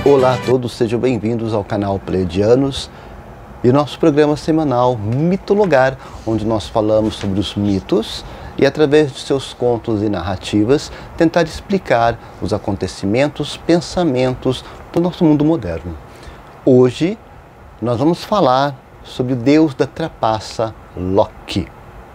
Olá a todos, sejam bem-vindos ao canal Pleiadianos e nosso programa semanal Mitologar, onde nós falamos sobre os mitos e, através de seus contos e narrativas, tentar explicar os acontecimentos, pensamentos do nosso mundo moderno. Hoje nós vamos falar sobre o deus da trapaça, Loki.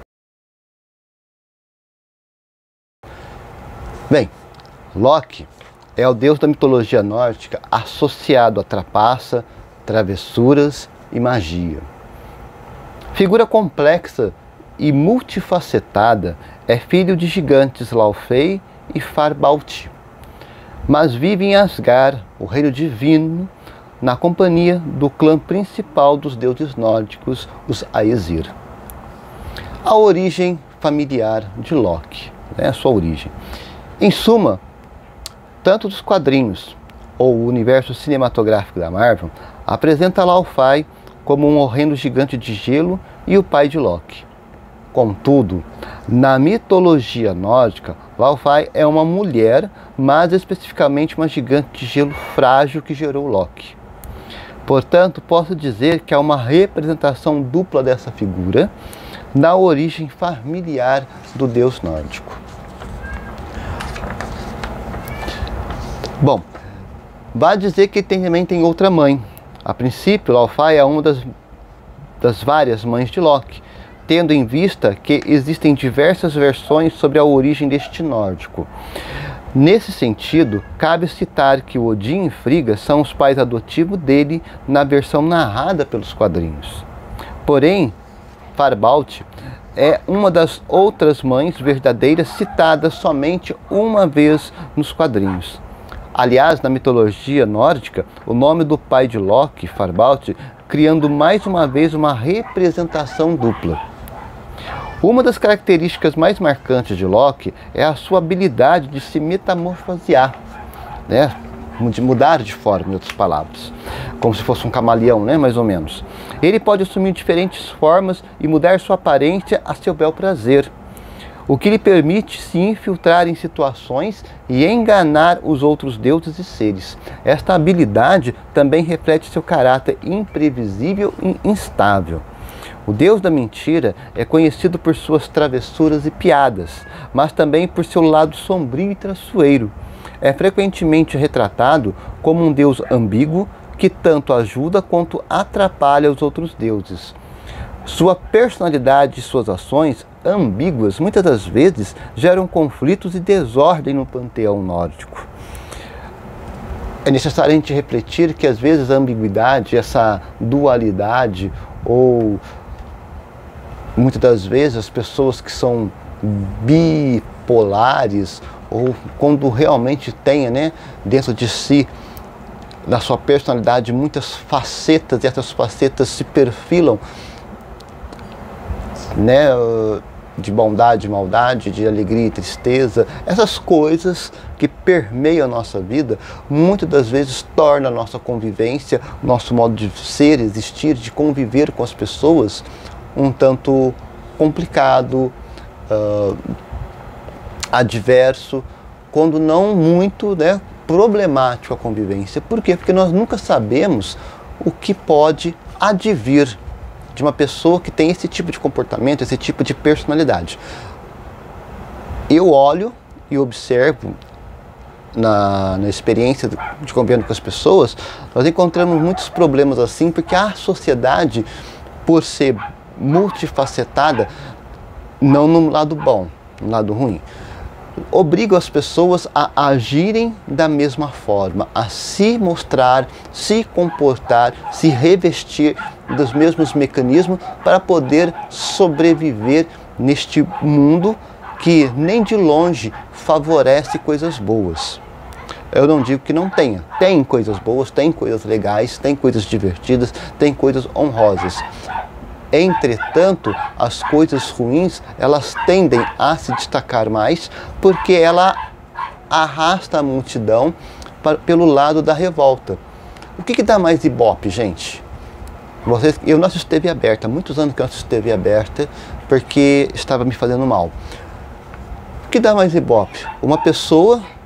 Bem, Loki é o deus da mitologia nórdica associado à trapaça, travessuras e magia. Figura complexa e multifacetada, é filho de gigantes Laufey e Farbauti, mas vive em Asgard, o reino divino, na companhia do clã principal dos deuses nórdicos, os Aesir. A origem familiar de Loki, a sua origem. Em suma, tanto dos quadrinhos ou o universo cinematográfico da Marvel apresenta Laufey como um horrendo gigante de gelo e o pai de Loki. Contudo, na mitologia nórdica, Laufey é uma mulher, mas especificamente uma gigante de gelo frágil que gerou Loki. Portanto, posso dizer que há uma representação dupla dessa figura na origem familiar do deus nórdico. Bom, vai dizer que também tem outra mãe. A princípio, Laufey é uma das várias mães de Loki, tendo em vista que existem diversas versões sobre a origem deste nórdico. Nesse sentido, cabe citar que Odin e Frigga são os pais adotivos dele na versão narrada pelos quadrinhos. Porém, Farbauti é uma das outras mães verdadeiras citadas somente uma vez nos quadrinhos. Aliás, na mitologia nórdica, o nome do pai de Loki, Farbauti, criando mais uma vez uma representação dupla. Uma das características mais marcantes de Loki é a sua habilidade de se metamorfosear, de mudar de forma, em outras palavras, como se fosse um camaleão, mais ou menos. Ele pode assumir diferentes formas e mudar sua aparência a seu bel prazer, o que lhe permite se infiltrar em situações e enganar os outros deuses e seres. Esta habilidade também reflete seu caráter imprevisível e instável. O deus da mentira é conhecido por suas travessuras e piadas, mas também por seu lado sombrio e traiçoeiro. É frequentemente retratado como um deus ambíguo que tanto ajuda quanto atrapalha os outros deuses. Sua personalidade e suas ações ambíguas muitas das vezes geram conflitos e desordem no panteão nórdico. É necessário a gente refletir que às vezes a ambiguidade, essa dualidade, ou muitas das vezes as pessoas que são bipolares, ou quando realmente tem dentro de si, na sua personalidade, muitas facetas, e essas facetas se perfilam de bondade e maldade, de alegria e tristeza, essas coisas que permeiam a nossa vida, muitas das vezes torna a nossa convivência, nosso modo de ser, existir, de conviver com as pessoas, um tanto complicado, adverso, quando não muito problemático a convivência. Por quê? Porque nós nunca sabemos o que pode advir de uma pessoa que tem esse tipo de comportamento, esse tipo de personalidade. Eu olho e observo na experiência de convivendo com as pessoas, nós encontramos muitos problemas assim, porque a sociedade, por ser multifacetada, não no lado bom, no lado ruim, obriga as pessoas a agirem da mesma forma, a se mostrar, se comportar, se revestir dos mesmos mecanismos para poder sobreviver neste mundo que nem de longe favorece coisas boas. Eu não digo que não tenha. Tem coisas boas, tem coisas legais, tem coisas divertidas, tem coisas honrosas. Entretanto, as coisas ruins, elas tendem a se destacar mais porque ela arrasta a multidão pelo lado da revolta. O que dá mais ibope, gente? Eu não assisto TV aberta, há muitos anos que eu assisto TV aberta porque estava me fazendo mal. O que dá mais ibope? Uma pessoa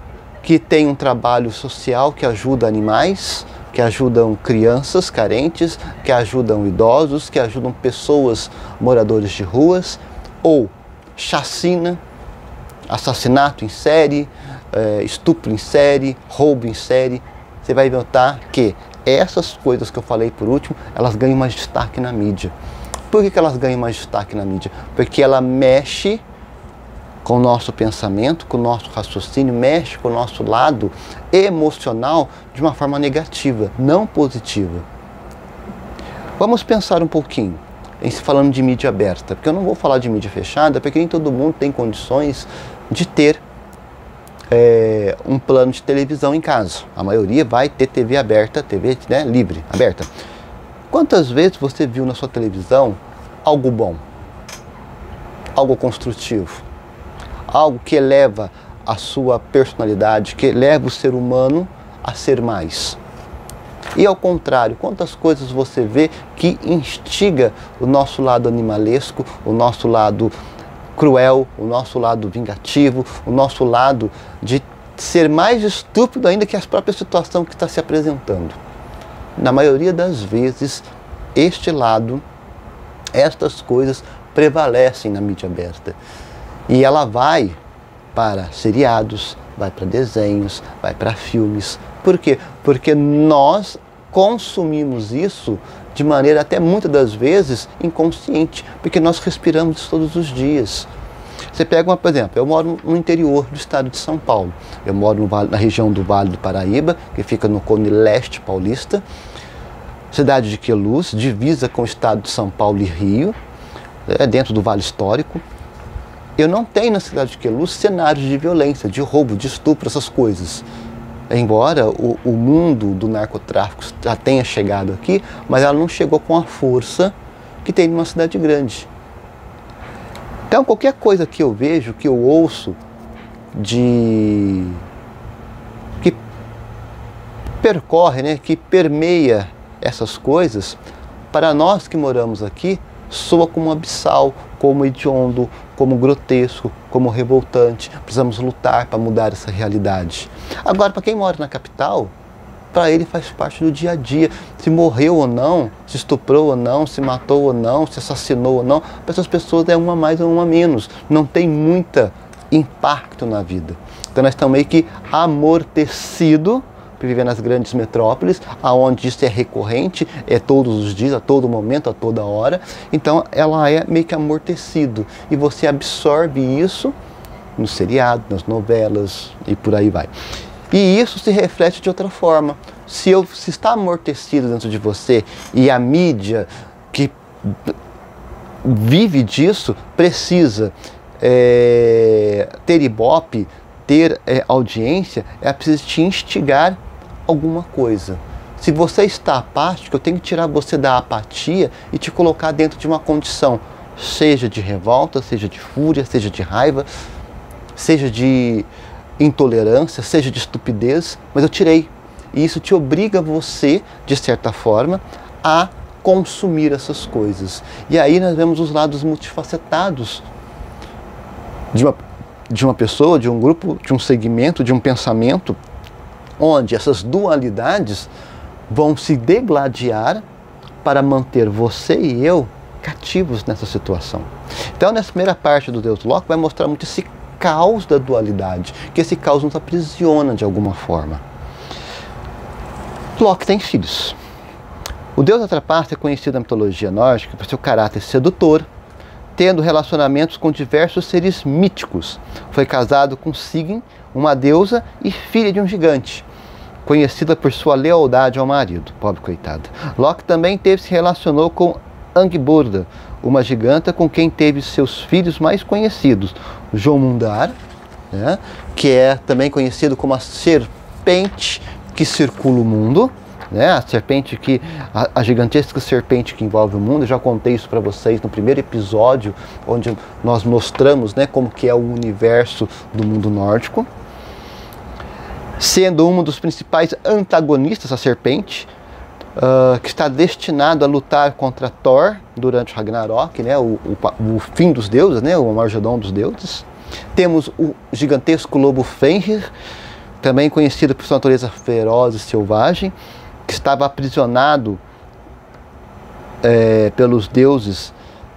que tem um trabalho social que ajuda animais, que ajudam crianças carentes, que ajudam idosos, que ajudam pessoas moradores de ruas, ou chacina, assassinato em série, estupro em série, roubo em série. Você vai notar que essas coisas que eu falei por último, elas ganham mais destaque na mídia. Por que elas ganham mais destaque na mídia? Porque ela mexe com o nosso pensamento, com o nosso raciocínio, mexe com o nosso lado emocional de uma forma negativa, não positiva. Vamos pensar um pouquinho, falando de mídia aberta, porque eu não vou falar de mídia fechada, porque nem todo mundo tem condições de ter um plano de televisão em casa. A maioria vai ter TV aberta, TV, né, livre, aberta. Quantas vezes você viu na sua televisão algo bom, algo construtivo, algo que eleva a sua personalidade, que eleva o ser humano a ser mais? E ao contrário, quantas coisas você vê que instiga o nosso lado animalesco, o nosso lado cruel, o nosso lado vingativo, o nosso lado de ser mais estúpido ainda que a própria situação que está se apresentando? Na maioria das vezes, este lado, estas coisas prevalecem na mídia aberta. E ela vai para seriados, vai para desenhos, vai para filmes. Por quê? Porque nós consumimos isso de maneira até muitas das vezes inconsciente, porque nós respiramos isso todos os dias. Você pega por exemplo, eu moro no interior do estado de São Paulo. Eu moro na região do Vale do Paraíba, que fica no cone leste paulista. Cidade de Queluz, divisa com o estado de São Paulo e Rio, dentro do Vale Histórico. Eu não tenho na cidade de Queluz cenários de violência, de roubo, de estupro, essas coisas. Embora o mundo do narcotráfico já tenha chegado aqui, mas ela não chegou com a força que tem numa cidade grande. Então, qualquer coisa que eu vejo, que eu ouço, que percorre, né, que permeia essas coisas, para nós que moramos aqui, soa como abissal, como hediondo, como grotesco, como revoltante. Precisamos lutar para mudar essa realidade. Agora, para quem mora na capital, para ele faz parte do dia a dia. Se morreu ou não, se estuprou ou não, se matou ou não, se assassinou ou não, para essas pessoas é uma a mais ou uma a menos. Não tem muito impacto na vida. Então nós estamos meio que amortecidos por viver nas grandes metrópoles, aonde isso é recorrente, é todos os dias, a todo momento, a toda hora. Então ela é meio que amortecido e você absorve isso no seriado, nas novelas e por aí vai. E isso se reflete de outra forma. Se está amortecido dentro de você e a mídia que vive disso precisa ter ibope, ter audiência, é preciso te instigar alguma coisa. Se você está apático, eu tenho que tirar você da apatia e te colocar dentro de uma condição, seja de revolta, seja de fúria, seja de raiva, seja de intolerância, seja de estupidez, mas eu tirei. E isso te obriga você, de certa forma, a consumir essas coisas. E aí nós vemos os lados multifacetados de uma pessoa, de um grupo, de um segmento, de um pensamento, onde essas dualidades vão se degladiar para manter você e eu cativos nessa situação. Então, nessa primeira parte do Deus Locke, vai mostrar muito esse caos da dualidade, que esse caos nos aprisiona de alguma forma. Locke tem filhos. O deus da trapaça é conhecido na mitologia nórdica por seu caráter sedutor, tendo relacionamentos com diversos seres míticos. Foi casado com Sigyn, uma deusa e filha de um gigante, conhecida por sua lealdade ao marido. Pobre coitada. Locke também se relacionou com Angrboda, uma giganta com quem teve seus filhos mais conhecidos, Jomundar, né, que é também conhecido como a serpente que circula o mundo, né, a gigantesca serpente que envolve o mundo. Eu já contei isso para vocês no primeiro episódio, onde nós mostramos, né, como que é o universo do mundo nórdico. Sendo um dos principais antagonistas, a serpente, que está destinado a lutar contra Thor durante o Ragnarok, né, o fim dos deuses, né, o Armagedon dos deuses. Temos o gigantesco lobo Fenrir, também conhecido por sua natureza feroz e selvagem, que estava aprisionado pelos deuses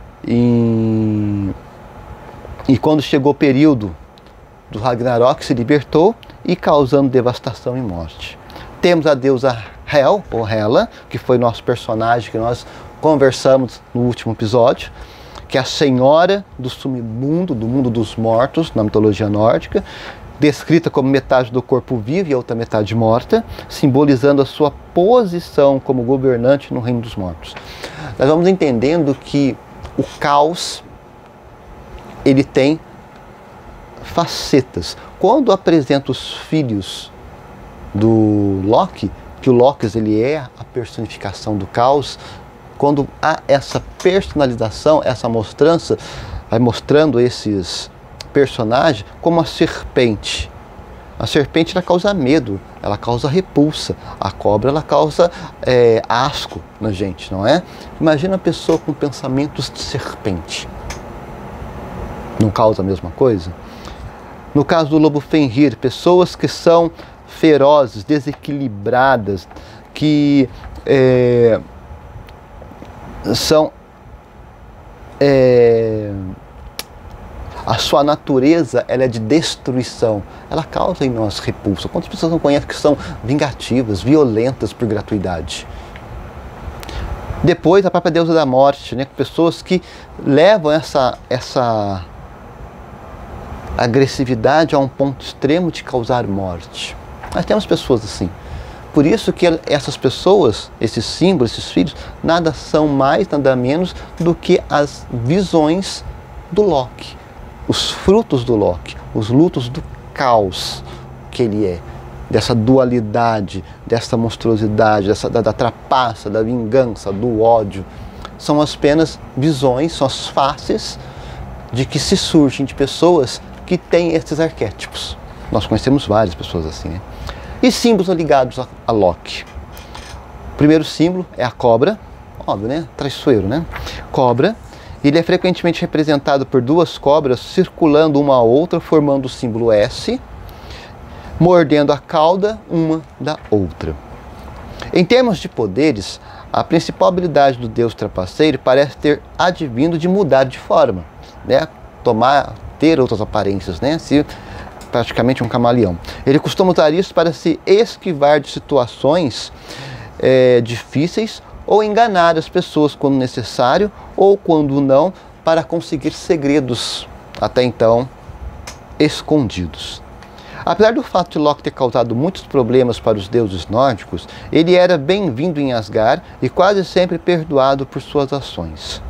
e quando chegou o período do Ragnarok se libertou e causando devastação e morte. Temos a deusa Hel, ou Hela, que foi nosso personagem que nós conversamos no último episódio, que é a senhora do submundo, do mundo dos mortos, na mitologia nórdica, descrita como metade do corpo vivo e a outra metade morta, simbolizando a sua posição como governante no reino dos mortos. Nós vamos entendendo que o caos, ele tem facetas. Quando apresenta os filhos do Loki, que o Loki ele é a personificação do caos, quando há essa personalização, essa mostrança, vai mostrando esses personagens como a serpente. A serpente ela causa medo, ela causa repulsa. A cobra ela causa asco na gente, não é? Imagina uma pessoa com pensamentos de serpente. Não causa a mesma coisa? No caso do lobo Fenrir, pessoas que são ferozes, desequilibradas, que a sua natureza ela é de destruição, ela causa em nós repulsa. Quantas pessoas não conhecem que são vingativas, violentas por gratuidade? Depois a própria deusa da morte, né? Pessoas que levam essa agressividade a um ponto extremo de causar morte. Nós temos pessoas assim. Por isso que essas pessoas, esses símbolos, esses filhos, nada são mais, nada menos do que as visões do Loki, os frutos do Loki, os lutos do caos que ele é, dessa dualidade, dessa monstruosidade, da trapaça, da vingança, do ódio. São apenas visões, são as faces de que se surgem de pessoas que têm esses arquétipos. Nós conhecemos várias pessoas assim, né? E símbolos ligados a Loki. O primeiro símbolo é a cobra, óbvio, né? Traiçoeiro, né? Cobra. Ele é frequentemente representado por duas cobras circulando uma a outra, formando o símbolo S, mordendo a cauda uma da outra. Em termos de poderes, a principal habilidade do deus trapaceiro parece ter advindo de mudar de forma, né? Ter outras aparências, né? Praticamente um camaleão. Ele costuma usar isso para se esquivar de situações difíceis ou enganar as pessoas quando necessário ou quando não, para conseguir segredos até então escondidos. Apesar do fato de Loki ter causado muitos problemas para os deuses nórdicos, ele era bem-vindo em Asgard e quase sempre perdoado por suas ações.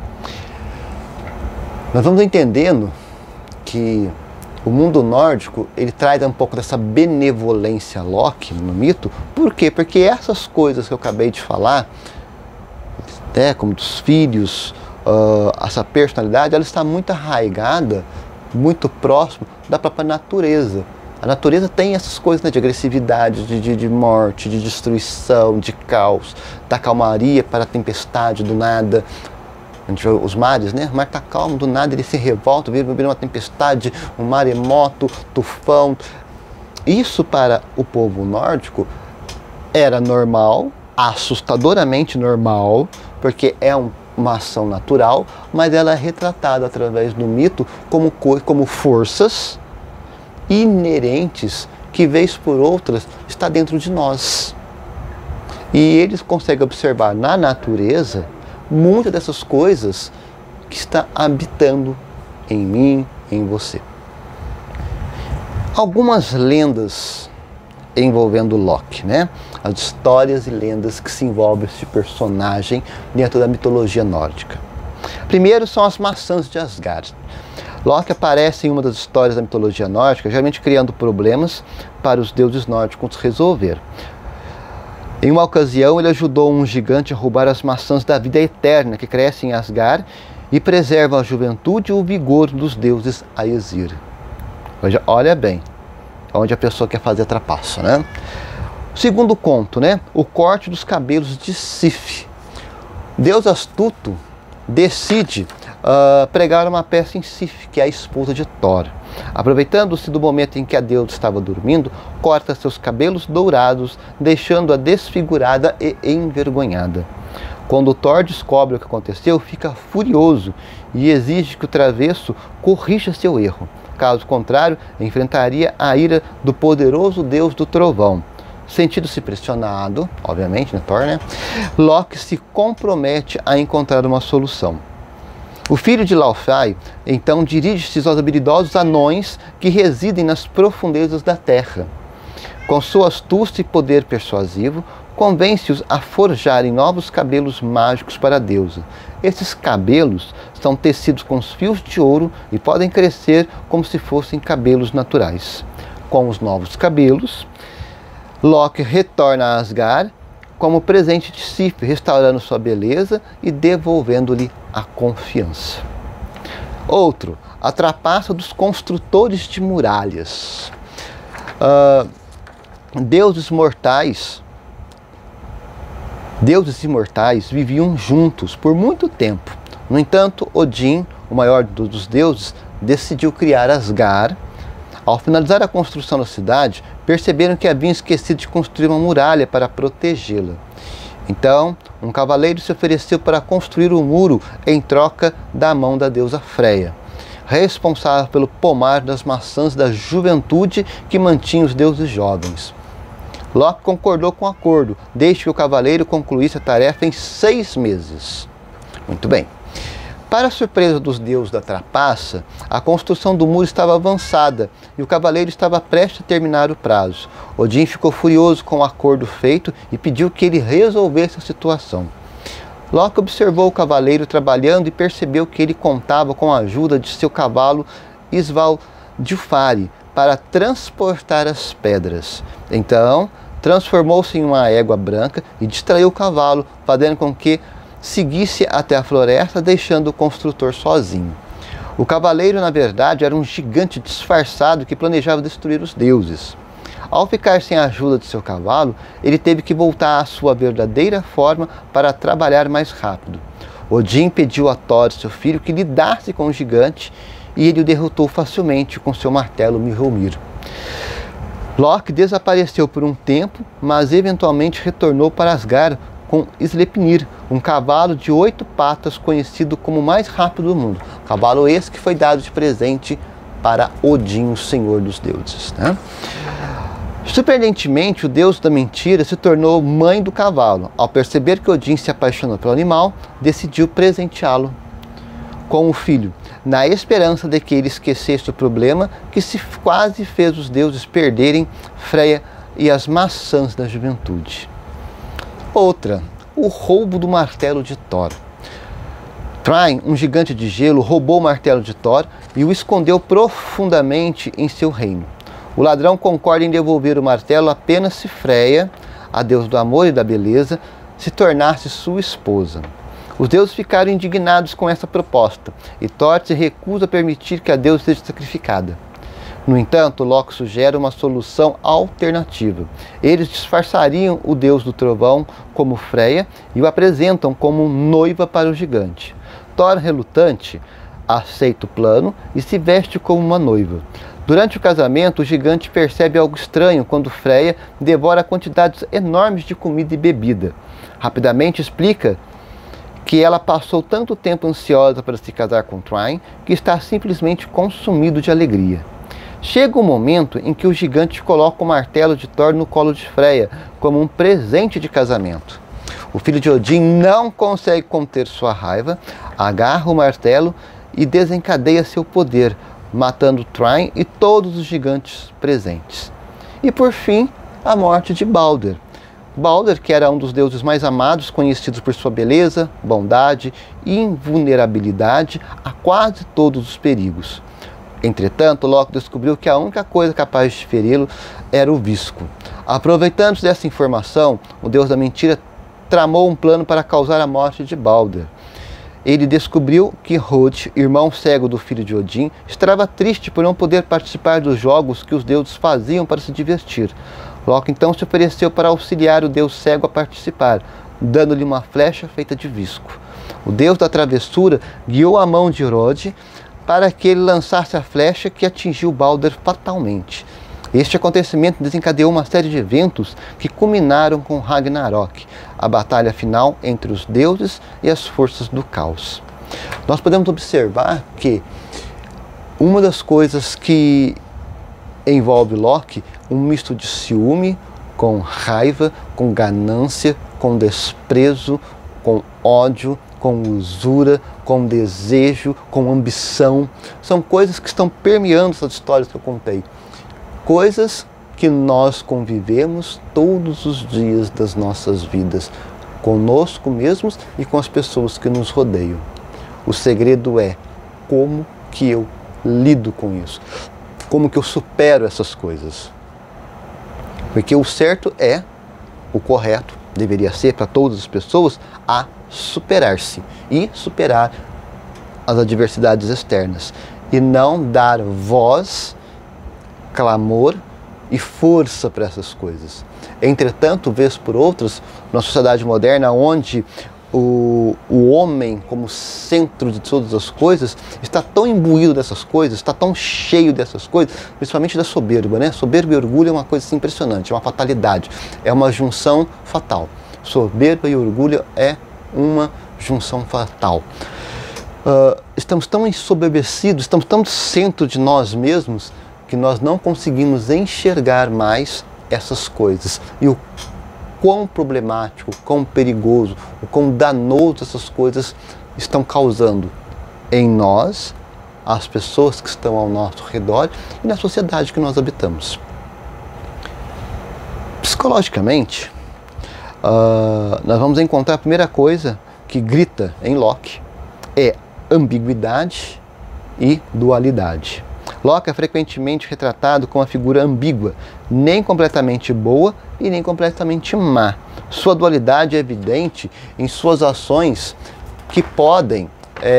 Nós vamos entendendo que o mundo nórdico, ele traz um pouco dessa benevolência Loki no mito. Por quê? Porque essas coisas que eu acabei de falar, né, como dos filhos, essa personalidade, ela está muito arraigada, muito próximo da própria natureza. A natureza tem essas coisas, né, de agressividade, de morte, de destruição, de caos, da calmaria para a tempestade do nada. A gente vê os mares, né? O mar está calmo, do nada ele se revolta, vira uma tempestade, um maremoto, tufão. Isso para o povo nórdico era normal, assustadoramente normal, porque é uma ação natural, mas ela é retratada através do mito como forças inerentes que, vez por outras, está dentro de nós. E eles conseguem observar na natureza muitas dessas coisas que está habitando em mim, em você. Algumas lendas envolvendo Loki, né? As histórias e lendas que se envolvem esse personagem dentro da mitologia nórdica. Primeiro são as maçãs de Asgard. Loki aparece em uma das histórias da mitologia nórdica, geralmente criando problemas para os deuses nórdicos resolver. Em uma ocasião, ele ajudou um gigante a roubar as maçãs da vida eterna que crescem em Asgard e preservam a juventude e o vigor dos deuses Aesir. Olha bem, onde a pessoa quer fazer trapaça, né? Segundo conto, né? O corte dos cabelos de Sif. Deus astuto decide pregar uma peça em Sif, que é a esposa de Thor. Aproveitando-se do momento em que a deusa estava dormindo, corta seus cabelos dourados, deixando-a desfigurada e envergonhada. Quando Thor descobre o que aconteceu, fica furioso e exige que o travesso corrija seu erro. Caso contrário, enfrentaria a ira do poderoso deus do trovão. Sentindo-se pressionado, obviamente, né, Thor, né? Loki se compromete a encontrar uma solução. O filho de Laufey, então, dirige-se aos habilidosos anões que residem nas profundezas da terra. Com sua astúcia e poder persuasivo, convence-os a forjarem novos cabelos mágicos para a deusa. Esses cabelos são tecidos com os fios de ouro e podem crescer como se fossem cabelos naturais. Com os novos cabelos, Loki retorna a Asgard como presente de Sif, restaurando sua beleza e devolvendo-lhe a confiança. Outro, a trapaça dos construtores de muralhas. Deuses imortais viviam juntos por muito tempo. No entanto, Odin, o maior dos deuses, decidiu criar Asgard. Ao finalizar a construção da cidade, perceberam que haviam esquecido de construir uma muralha para protegê-la. Então, um cavaleiro se ofereceu para construir o muro em troca da mão da deusa Freya, responsável pelo pomar das maçãs da juventude que mantinha os deuses jovens. Loki concordou com o acordo, desde que o cavaleiro concluísse a tarefa em 6 meses. Muito bem. Para a surpresa dos deuses da trapaça, a construção do muro estava avançada e o cavaleiro estava prestes a terminar o prazo. Odin ficou furioso com o acordo feito e pediu que ele resolvesse a situação. Loki observou o cavaleiro trabalhando e percebeu que ele contava com a ajuda de seu cavalo Svaldilfari para transportar as pedras. Então, transformou-se em uma égua branca e distraiu o cavalo, fazendo com que seguisse até a floresta, deixando o construtor sozinho. O cavaleiro, na verdade, era um gigante disfarçado que planejava destruir os deuses. Ao ficar sem a ajuda de seu cavalo, ele teve que voltar à sua verdadeira forma para trabalhar mais rápido. Odin pediu a Thor, seu filho, que lidasse com o gigante e ele o derrotou facilmente com seu martelo Mjolnir. Loki desapareceu por um tempo, mas eventualmente retornou para Asgard com Sleipnir, um cavalo de 8 patas conhecido como o mais rápido do mundo. Cavalo esse que foi dado de presente para Odin, o senhor dos deuses, né? Surpreendentemente, o deus da mentira se tornou mãe do cavalo. Ao perceber que Odin se apaixonou pelo animal, decidiu presenteá-lo com o filho, na esperança de que ele esquecesse o problema que se quase fez os deuses perderem Freya e as maçãs da juventude. Outra, o roubo do martelo de Thor. Thrym, um gigante de gelo, roubou o martelo de Thor e o escondeu profundamente em seu reino. O ladrão concorda em devolver o martelo apenas se Freya, a deusa do amor e da beleza, se tornasse sua esposa. Os deuses ficaram indignados com essa proposta e Thor se recusa a permitir que a deusa seja sacrificada. No entanto, Loki sugere uma solução alternativa. Eles disfarçariam o deus do trovão como Freya e o apresentam como noiva para o gigante. Thor, relutante, aceita o plano e se veste como uma noiva. Durante o casamento, o gigante percebe algo estranho quando Freya devora quantidades enormes de comida e bebida. Rapidamente explica que ela passou tanto tempo ansiosa para se casar com Thrym que está simplesmente consumido de alegria. Chega o momento em que o gigante coloca o martelo de Thor no colo de Freya como um presente de casamento. O filho de Odin não consegue conter sua raiva, agarra o martelo e desencadeia seu poder, matando Thrym e todos os gigantes presentes. E por fim, a morte de Balder. Balder, que era um dos deuses mais amados, conhecidos por sua beleza, bondade e invulnerabilidade a quase todos os perigos. Entretanto, Loki descobriu que a única coisa capaz de feri-lo era o visco. Aproveitando-se dessa informação, o deus da mentira tramou um plano para causar a morte de Balder. Ele descobriu que Hod, irmão cego do filho de Odin, estava triste por não poder participar dos jogos que os deuses faziam para se divertir. Loki então se ofereceu para auxiliar o deus cego a participar, dando-lhe uma flecha feita de visco. O deus da travessura guiou a mão de Hod para que ele lançasse a flecha que atingiu Balder fatalmente. Este acontecimento desencadeou uma série de eventos que culminaram com Ragnarok, a batalha final entre os deuses e as forças do caos. Nós podemos observar que uma das coisas que envolve Loki, um misto de ciúme, com raiva, com ganância, com desprezo, com ódio, com usura, com desejo, com ambição. São coisas que estão permeando essas histórias que eu contei. Coisas que nós convivemos todos os dias das nossas vidas, conosco mesmos e com as pessoas que nos rodeiam. O segredo é como que eu lido com isso, como que eu supero essas coisas. Porque o certo é, o correto deveria ser para todas as pessoas, a superar-se e superar as adversidades externas e não dar voz, clamor e força para essas coisas. Entretanto, vez por outras, na sociedade moderna, onde o homem como centro de todas as coisas está tão imbuído dessas coisas, está tão cheio dessas coisas, principalmente da soberba, né? Soberba e orgulho é uma coisa assim, impressionante, é uma fatalidade, é uma junção fatal. Soberba e orgulho é uma junção fatal. Estamos tão ensoberbecidos, estamos tão centro de nós mesmos que nós não conseguimos enxergar mais essas coisas. E o quão problemático, o quão perigoso, o quão danoso essas coisas estão causando em nós, as pessoas que estão ao nosso redor e na sociedade que nós habitamos. Psicologicamente, nós vamos encontrar a primeira coisa que grita em Loki é ambiguidade e dualidade. Loki é frequentemente retratado como uma figura ambígua, nem completamente boa e nem completamente má. Sua dualidade é evidente em suas ações que podem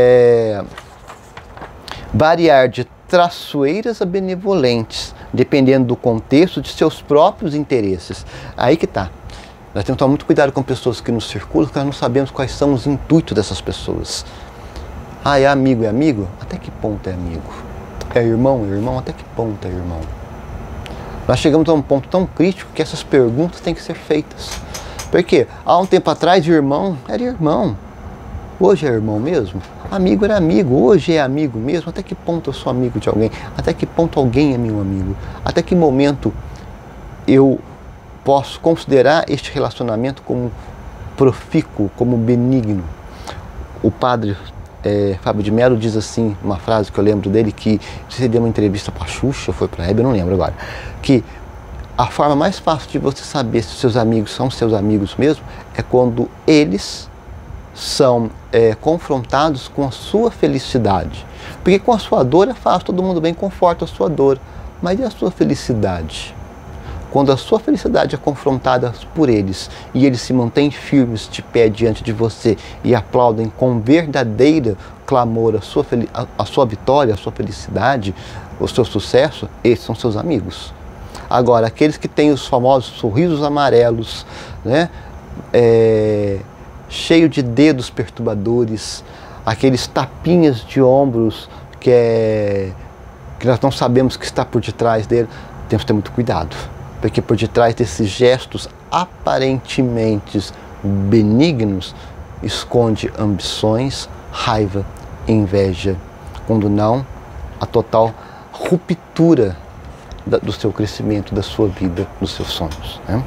variar de traiçoeiras a benevolentes, dependendo do contexto de seus próprios interesses. Aí que está. Nós temos que tomar muito cuidado com pessoas que nos circulam, porque nós não sabemos quais são os intuitos dessas pessoas. Ah, é amigo? Até que ponto é amigo? É irmão? Até que ponto é irmão? Nós chegamos a um ponto tão crítico que essas perguntas têm que ser feitas. Porque há um tempo atrás, irmão era irmão. Hoje é irmão mesmo? Amigo era amigo. Hoje é amigo mesmo? Até que ponto eu sou amigo de alguém? Até que ponto alguém é meu amigo? Até que momento eu posso considerar este relacionamento como profícuo, como benigno? O padre Fábio de Mello diz assim, uma frase que eu lembro dele, que você deu uma entrevista para a Xuxa, foi para a Hebe, eu não lembro agora, que a forma mais fácil de você saber se seus amigos são seus amigos mesmo é quando eles são confrontados com a sua felicidade. Porque com a sua dor é fácil, todo mundo bem conforta a sua dor, mas e a sua felicidade? Quando a sua felicidade é confrontada por eles e eles se mantêm firmes de pé diante de você e aplaudem com verdadeira clamor a sua vitória, a sua felicidade, o seu sucesso, esses são seus amigos. Agora, aqueles que têm os famosos sorrisos amarelos, né, cheio de dedos perturbadores, aqueles tapinhas de ombros que nós não sabemos o que está por detrás dele, temos que ter muito cuidado. Porque por detrás desses gestos aparentemente benignos, esconde ambições, raiva, inveja, quando não, a total ruptura do seu crescimento, da sua vida, dos seus sonhos, né?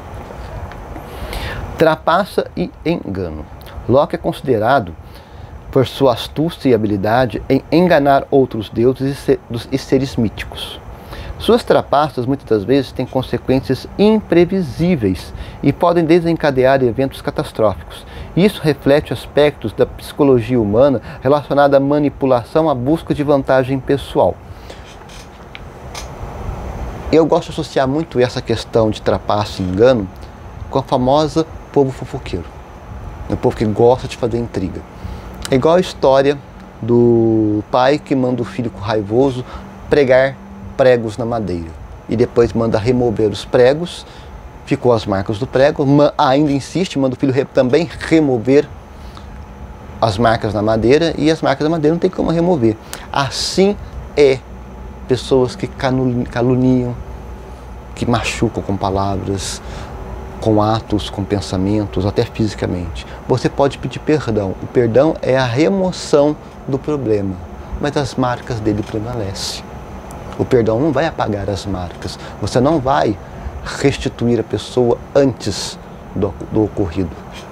Trapaça e engano. Loki é considerado por sua astúcia e habilidade em enganar outros deuses e seres míticos. Suas trapaças muitas das vezes têm consequências imprevisíveis e podem desencadear eventos catastróficos. Isso reflete aspectos da psicologia humana relacionada à manipulação, à busca de vantagem pessoal. Eu gosto de associar muito essa questão de trapaço e engano com a famosa povo fofoqueiro. É o povo que gosta de fazer intriga. É igual a história do pai que manda o filho raivoso pregar pregos na madeira e depois manda remover os pregos, ficou as marcas do prego, ainda insiste, manda o filho também remover as marcas na madeira, e as marcas da madeira não tem como remover. Assim é pessoas que caluniam, que machucam com palavras, com atos, com pensamentos, até fisicamente. Você pode pedir perdão. O perdão é a remoção do problema, mas as marcas dele permanecem. O perdão não vai apagar as marcas. Você não vai restituir a pessoa antes do ocorrido.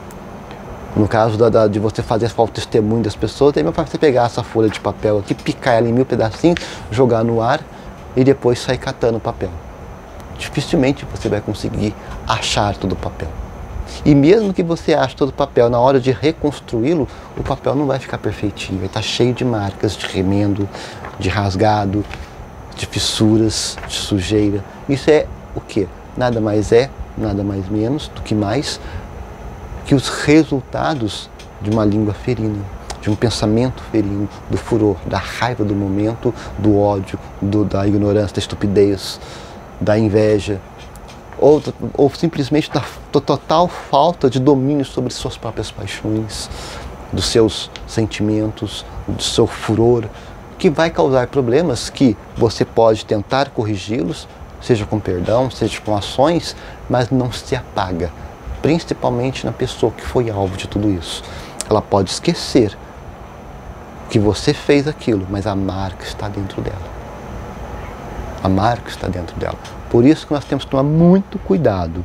No caso de você fazer falso testemunho das pessoas, é melhor você pegar essa folha de papel aqui, picar ela em 1000 pedacinhos, jogar no ar e depois sair catando o papel. Dificilmente você vai conseguir achar todo o papel. E mesmo que você ache todo o papel, na hora de reconstruí-lo, o papel não vai ficar perfeitinho, vai estar cheio de marcas, de remendo, de rasgado, de fissuras, de sujeira. Isso é o quê? Nada mais é, nada mais menos do que mais que os resultados de uma língua ferina, de um pensamento ferino, do furor, da raiva do momento, do ódio, da ignorância, da estupidez, da inveja, ou simplesmente da total falta de domínio sobre suas próprias paixões, dos seus sentimentos, do seu furor, que vai causar problemas que você pode tentar corrigi-los, seja com perdão, seja com ações, mas não se apaga, principalmente na pessoa que foi alvo de tudo isso. Ela pode esquecer que você fez aquilo, mas a marca está dentro dela. A marca está dentro dela. Por isso que nós temos que tomar muito cuidado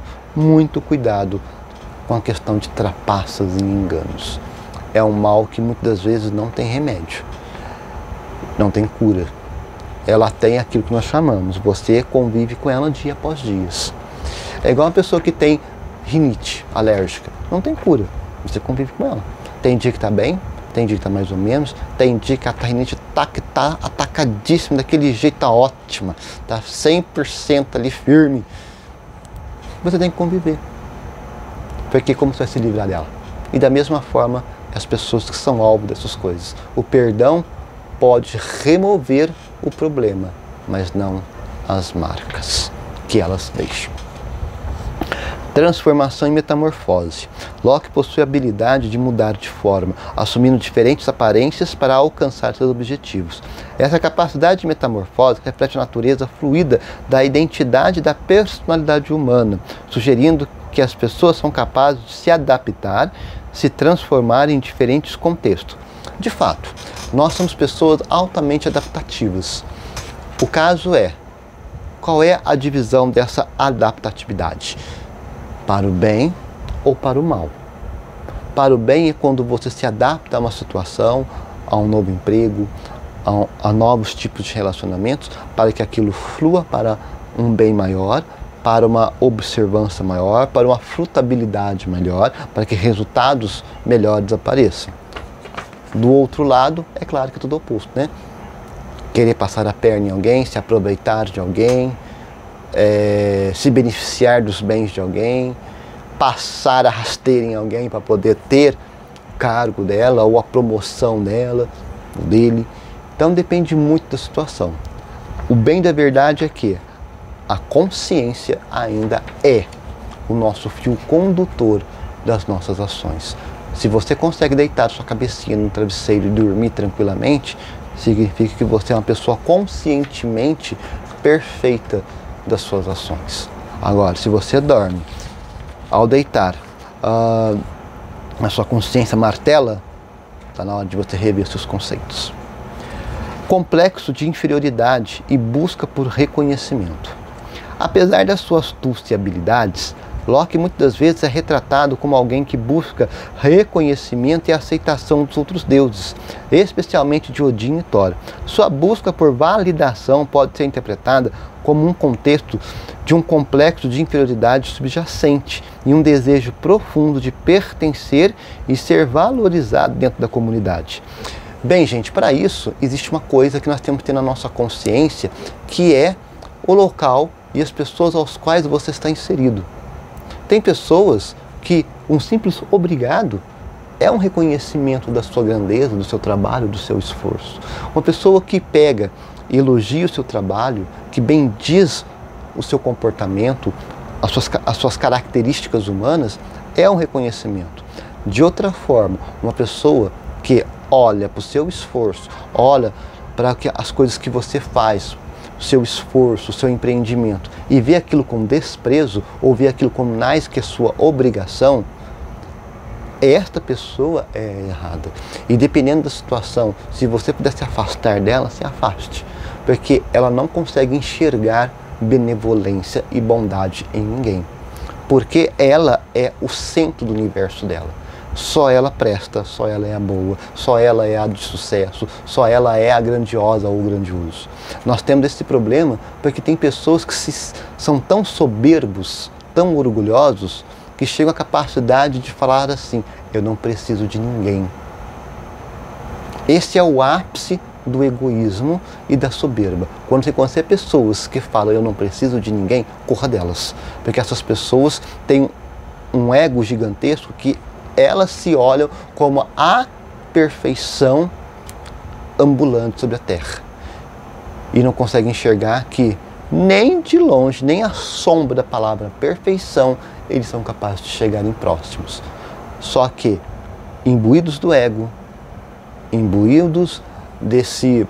com a questão de trapaças e enganos. É um mal que muitas das vezes não tem remédio, não tem cura. Ela tem aquilo que nós chamamos, você convive com ela dia após dia. É igual uma pessoa que tem rinite alérgica, não tem cura, você convive com ela. Tem dia que está bem, tem dia que está mais ou menos, tem dia que a rinite está atacadíssima, daquele jeito, está ótima, está 100% ali firme. Você tem que conviver, porque como você vai se livrar dela? E da mesma forma, as pessoas que são alvo dessas coisas. O perdão pode remover o problema, mas não as marcas que elas deixam. Transformação e metamorfose. Locke possui a habilidade de mudar de forma, assumindo diferentes aparências para alcançar seus objetivos. Essa capacidade de metamorfose reflete a natureza fluida da identidade e da personalidade humana, sugerindo que as pessoas são capazes de se adaptar, se transformar em diferentes contextos. De fato, nós somos pessoas altamente adaptativas. O caso é, qual é a divisão dessa adaptatividade? Para o bem ou para o mal? Para o bem é quando você se adapta a uma situação, a um novo emprego, a novos tipos de relacionamentos, para que aquilo flua para um bem maior, para uma observância maior, para uma frutabilidade melhor, para que resultados melhores apareçam. Do outro lado, é claro que é tudo oposto, né? Querer passar a perna em alguém, se aproveitar de alguém, se beneficiar dos bens de alguém, passar a rasteira em alguém para poder ter o cargo dela ou a promoção dela, dele. Então depende muito da situação. O bem da verdade é que a consciência ainda é o nosso fio condutor das nossas ações. Se você consegue deitar sua cabecinha no travesseiro e dormir tranquilamente, significa que você é uma pessoa conscientemente perfeita das suas ações. Agora, se você dorme, ao deitar, a sua consciência martela, está na hora de você rever seus conceitos. Complexo de inferioridade e busca por reconhecimento. Apesar das suas astúcia e habilidades, Locke muitas das vezes é retratado como alguém que busca reconhecimento e aceitação dos outros deuses, especialmente de Odin e Thor. Sua busca por validação pode ser interpretada como um contexto de um complexo de inferioridade subjacente e um desejo profundo de pertencer e ser valorizado dentro da comunidade. Bem, gente, para isso existe uma coisa que nós temos que ter na nossa consciência, que é o local e as pessoas aos quais você está inserido. Tem pessoas que um simples obrigado é um reconhecimento da sua grandeza, do seu trabalho, do seu esforço. Uma pessoa que pega e elogia o seu trabalho, que bendiz o seu comportamento, as suas características humanas, é um reconhecimento. De outra forma, uma pessoa que olha para o seu esforço, olha para as coisas que você faz, o seu esforço, o seu empreendimento, e vê aquilo com desprezo, ou vê aquilo como mais que a sua obrigação, esta pessoa é errada. E dependendo da situação, se você puder se afastar dela, se afaste. Porque ela não consegue enxergar benevolência e bondade em ninguém. Porque ela é o centro do universo dela. Só ela presta, só ela é a boa, só ela é a de sucesso, só ela é a grandiosa ou grandioso. Nós temos esse problema porque tem pessoas que são tão soberbos, tão orgulhosos, que chegam à capacidade de falar assim: eu não preciso de ninguém. Esse é o ápice do egoísmo e da soberba. Quando você conhecer pessoas que falam eu não preciso de ninguém, corra delas. Porque essas pessoas têm um ego gigantesco que elas se olham como a perfeição ambulante sobre a terra. E não conseguem enxergar que nem de longe, nem a sombra da palavra perfeição, eles são capazes de chegarem próximos. Só que, imbuídos do ego, imbuídos desse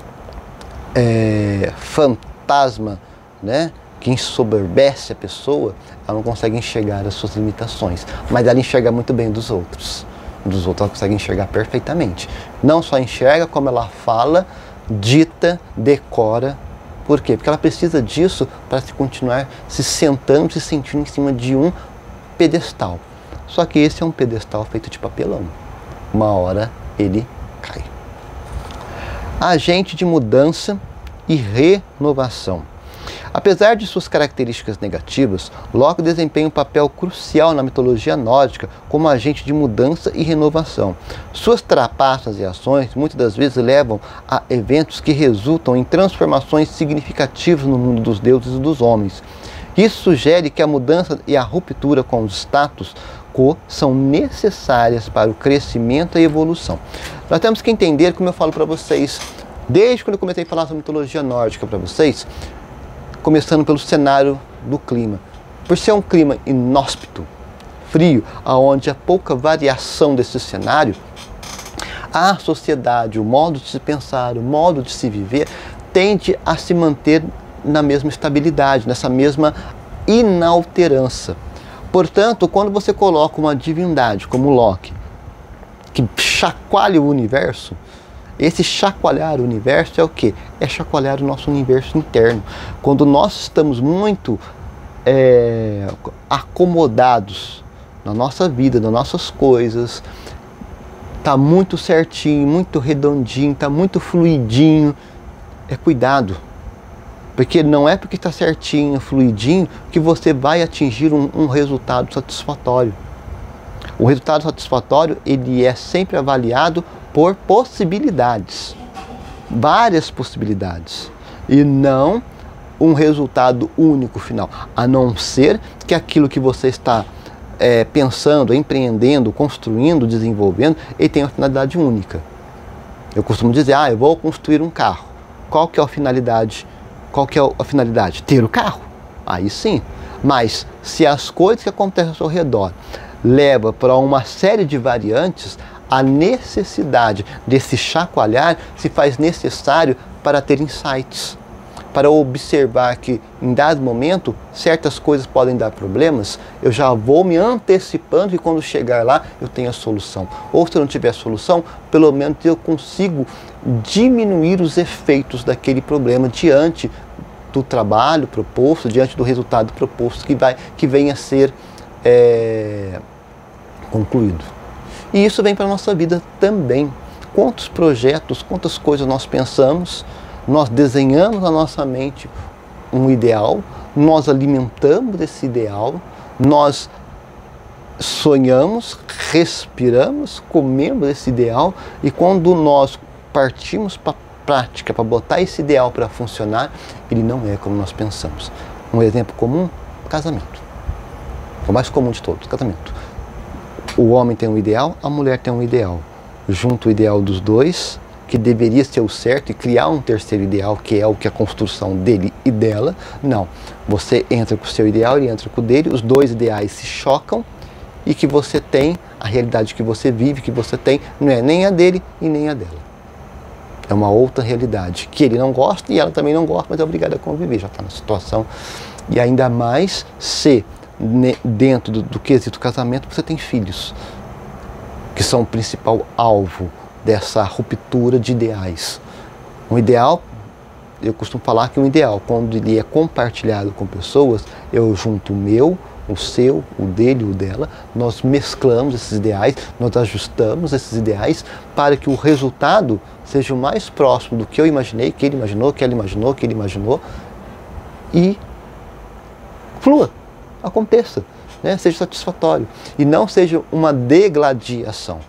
fantasma, né, que ensoberbece a pessoa, ela não consegue enxergar as suas limitações, mas ela enxerga muito bem dos outros. Dos outros ela consegue enxergar perfeitamente. Não só enxerga, como ela fala, dita, decora. Por quê? Porque ela precisa disso para se continuar se sentando, se sentindo em cima de um pedestal. Só que esse é um pedestal feito de papelão. Uma hora ele cai. Agente de mudança e renovação. Apesar de suas características negativas, Loki desempenha um papel crucial na mitologia nórdica como agente de mudança e renovação. Suas trapaças e ações muitas das vezes levam a eventos que resultam em transformações significativas no mundo dos deuses e dos homens. Isso sugere que a mudança e a ruptura com os status quo são necessárias para o crescimento e evolução. Nós temos que entender, como eu falo para vocês, desde quando eu comecei a falar sobre mitologia nórdica para vocês, começando pelo cenário do clima. Por ser um clima inóspito, frio, onde há pouca variação desse cenário, a sociedade, o modo de se pensar, o modo de se viver, tende a se manter na mesma estabilidade, nessa mesma inalterança. Portanto, quando você coloca uma divindade como Loki, que chacoalha o universo, esse chacoalhar o universo é o quê? É chacoalhar o nosso universo interno. Quando nós estamos muito acomodados na nossa vida, nas nossas coisas, está muito certinho, muito redondinho, está muito fluidinho, cuidado. Porque não é porque está certinho, fluidinho, que você vai atingir um resultado satisfatório. O resultado satisfatório, ele é sempre avaliado por possibilidades, várias possibilidades, e não um resultado único final, a não ser que aquilo que você está pensando, empreendendo, construindo, desenvolvendo, ele tem uma finalidade única. Eu costumo dizer, eu vou construir um carro. Qual que é a finalidade? Qual que é a finalidade? Ter o carro. Aí sim. Mas se as coisas que acontecem ao seu redor levam para uma série de variantes, a necessidade desse chacoalhar se faz necessário para ter insights, para observar que em dado momento certas coisas podem dar problemas, eu já vou me antecipando e quando chegar lá eu tenho a solução. Ou se eu não tiver a solução, pelo menos eu consigo diminuir os efeitos daquele problema diante do trabalho proposto, diante do resultado proposto que venha a ser concluído. E isso vem para a nossa vida também. Quantos projetos, quantas coisas nós pensamos, nós desenhamos na nossa mente um ideal, nós alimentamos esse ideal, nós sonhamos, respiramos, comemos esse ideal, e quando nós partimos para a prática, para botar esse ideal para funcionar, ele não é como nós pensamos. Um exemplo comum, casamento. O mais comum de todos, casamento. O homem tem um ideal, a mulher tem um ideal. Junto o ideal dos dois, que deveria ser o certo, e criar um terceiro ideal, que é o que a construção dele e dela. Não. Você entra com o seu ideal, ele entra com o dele, os dois ideais se chocam e que você tem, a realidade que você vive, que você tem, não é nem a dele e nem a dela. É uma outra realidade, que ele não gosta e ela também não gosta, mas é obrigada a conviver, já está na situação. E ainda mais se dentro do quesito casamento você tem filhos, que são o principal alvo dessa ruptura de ideais. Um ideal, eu costumo falar que um ideal, quando ele é compartilhado com pessoas, eu junto o meu, o seu, o dele, o dela, nós mesclamos esses ideais, nós ajustamos esses ideais para que o resultado seja o mais próximo do que eu imaginei, que ele imaginou, que ela imaginou, que ele imaginou, e flua, aconteça, né? Seja satisfatório e não seja uma degladiação.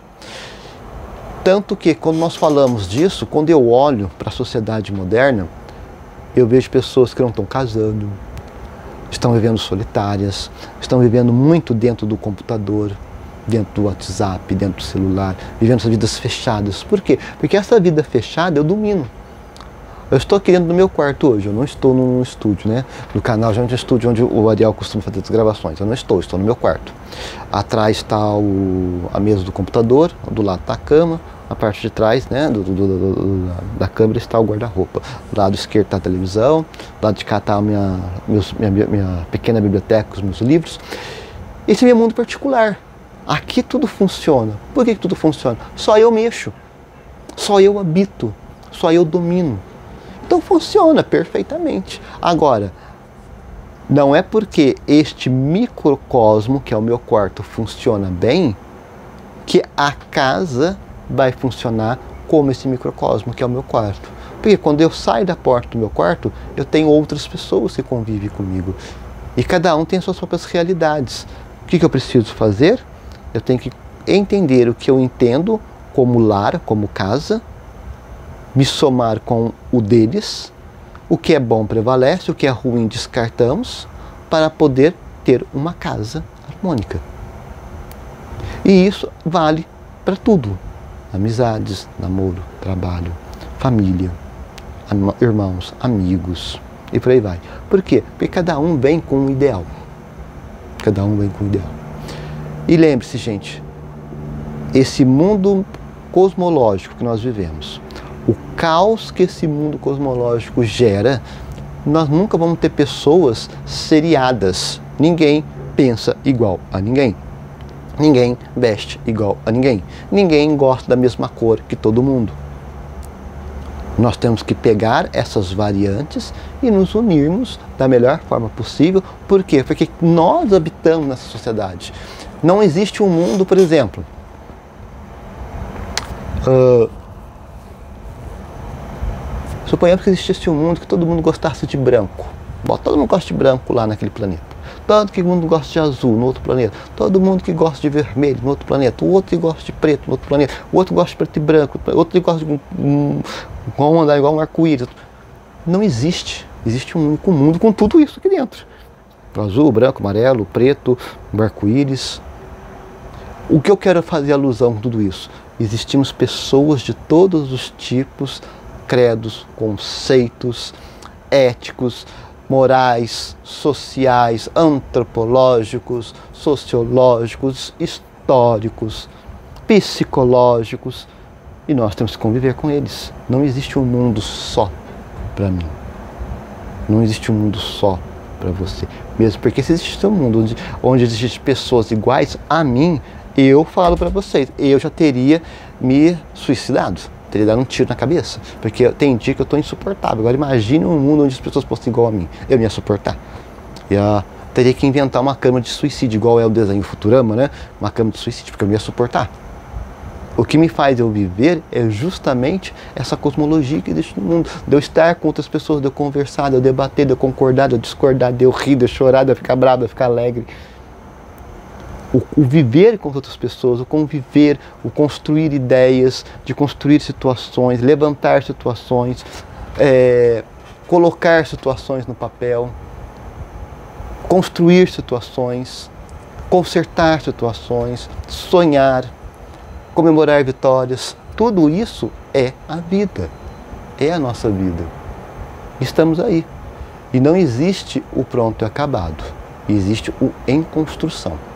Tanto que quando nós falamos disso, quando eu olho para a sociedade moderna, eu vejo pessoas que não estão casando, estão vivendo solitárias, estão vivendo muito dentro do computador, dentro do WhatsApp, dentro do celular, vivendo suas vidas fechadas. Por quê? Porque essa vida fechada eu domino. Eu estou aqui dentro do meu quarto hoje, eu não estou num estúdio, né? No canal, já é um estúdio onde o Ariel costuma fazer as gravações. Eu não estou no meu quarto. Atrás está a mesa do computador, do lado está a cama, a parte de trás, né, da câmera está o guarda-roupa. Do lado esquerdo está a televisão, do lado de cá está a minha pequena biblioteca com os meus livros. Esse é meu mundo particular. Aqui tudo funciona. Por que tudo funciona? Só eu mexo, só eu habito, só eu domino. Então funciona perfeitamente. Agora, não é porque este microcosmo, que é o meu quarto, funciona bem, que a casa vai funcionar como esse microcosmo, que é o meu quarto. Porque quando eu saio da porta do meu quarto, eu tenho outras pessoas que convivem comigo. E cada um tem suas próprias realidades. O que eu preciso fazer? Eu tenho que entender o que eu entendo como lar, como casa, me somar com o deles, o que é bom prevalece, o que é ruim descartamos, para poder ter uma casa harmônica. E isso vale para tudo. Amizades, namoro, trabalho, família, irmãos, amigos e por aí vai. Por quê? Porque cada um vem com um ideal. Cada um vem com um ideal. E lembre-se, gente, esse mundo cosmológico que nós vivemos, o caos que esse mundo cosmológico gera, nós nunca vamos ter pessoas seriadas. Ninguém pensa igual a ninguém. Ninguém veste igual a ninguém. Ninguém gosta da mesma cor que todo mundo. Nós temos que pegar essas variantes e nos unirmos da melhor forma possível. Por quê? Porque nós habitamos nessa sociedade. Não existe um mundo, por exemplo, suponhamos que existisse um mundo que todo mundo gostasse de branco. Bom, todo mundo gosta de branco lá naquele planeta. Todo mundo gosta de azul no outro planeta. Todo mundo que gosta de vermelho no outro planeta. O outro que gosta de preto no outro planeta. O outro gosta de preto e branco. O outro que gosta de andar igual um arco-íris. Não existe. Existe um único mundo com tudo isso aqui dentro. O azul, o branco, o amarelo, o preto, o arco-íris. O que eu quero fazer alusão com tudo isso? Existimos pessoas de todos os tipos, credos, conceitos, éticos, morais, sociais, antropológicos, sociológicos, históricos, psicológicos, e nós temos que conviver com eles. Não existe um mundo só para mim. Não existe um mundo só para você. Mesmo porque se existe um mundo onde existem pessoas iguais a mim, eu falo para vocês, eu já teria me suicidado. Teria dado um tiro na cabeça, porque tem dia que eu estou insuportável. Agora imagine um mundo onde as pessoas fossem igual a mim, eu não ia suportar. Eu teria que inventar uma cama de suicídio, igual é o desenho Futurama, né? Uma cama de suicídio, porque eu não ia suportar. O que me faz eu viver é justamente essa cosmologia que existe no mundo, de eu estar com outras pessoas, de eu conversar, de eu debater, de eu concordar, de eu discordar, de eu rir, de eu chorar, de eu ficar bravo, de eu ficar alegre. O viver com outras pessoas, o conviver, o construir ideias, de construir situações, levantar situações, colocar situações no papel, construir situações, consertar situações, sonhar, comemorar vitórias. Tudo isso é a vida, é a nossa vida. Estamos aí. E não existe o pronto e acabado, existe o em construção.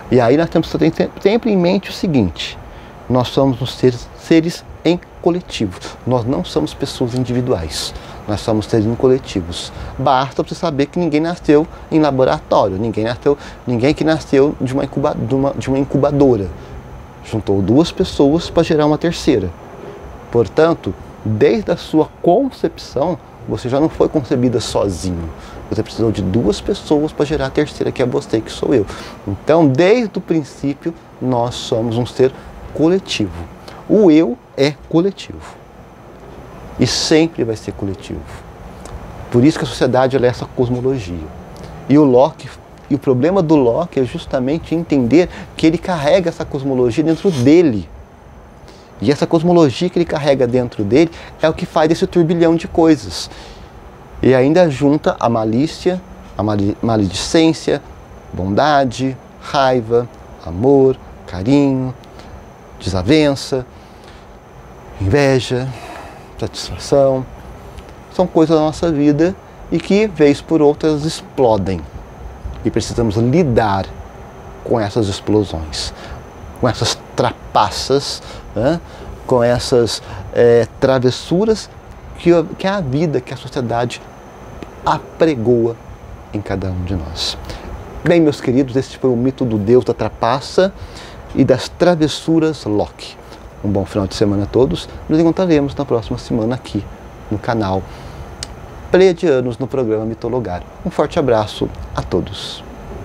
E aí nós temos que ter sempre em mente o seguinte: nós somos seres em coletivo. Nós não somos pessoas individuais. Nós somos seres em coletivos. Basta você saber que ninguém nasceu em laboratório, ninguém que nasceu de uma incubadora. Juntou duas pessoas para gerar uma terceira. Portanto, desde a sua concepção, você já não foi concebida sozinho. Você precisou de duas pessoas para gerar a terceira, que é você, que sou eu. Então, desde o princípio, nós somos um ser coletivo. O eu é coletivo. E sempre vai ser coletivo. Por isso que a sociedade é essa cosmologia. E o problema do Locke é justamente entender que ele carrega essa cosmologia dentro dele. E essa cosmologia que ele carrega dentro dele é o que faz esse turbilhão de coisas. E ainda junta a malícia, a maledicência, bondade, raiva, amor, carinho, desavença, inveja, satisfação. São coisas da nossa vida e que, vez por outras, explodem. E precisamos lidar com essas explosões, com essas trapaças, né? Com essas travessuras que é a vida, que a sociedade apregoa em cada um de nós. Bem, meus queridos, esse foi o mito do Deus da trapaça e das travessuras Locke. Um bom final de semana a todos. Nos encontraremos na próxima semana aqui no canal Pleiadianos, no programa Mitologar. Um forte abraço a todos.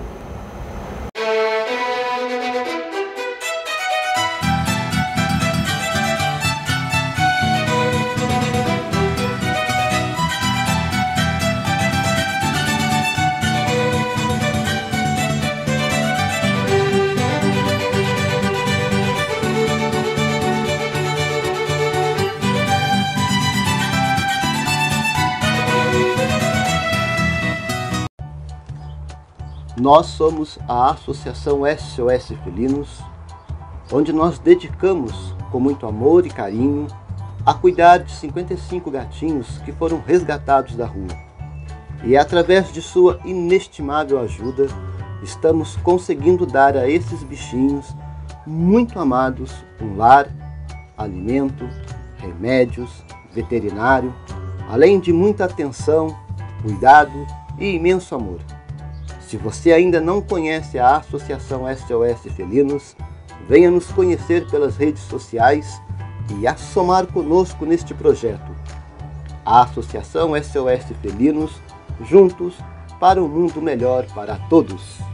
Nós somos a Associação SOS Felinos, onde nós dedicamos com muito amor e carinho a cuidar de 55 gatinhos que foram resgatados da rua. E através de sua inestimável ajuda, estamos conseguindo dar a esses bichinhos muito amados um lar, alimento, remédios, veterinário, além de muita atenção, cuidado e imenso amor. Se você ainda não conhece a Associação SOS Felinos, venha nos conhecer pelas redes sociais e assomar conosco neste projeto. A Associação SOS Felinos, juntos para um mundo melhor para todos.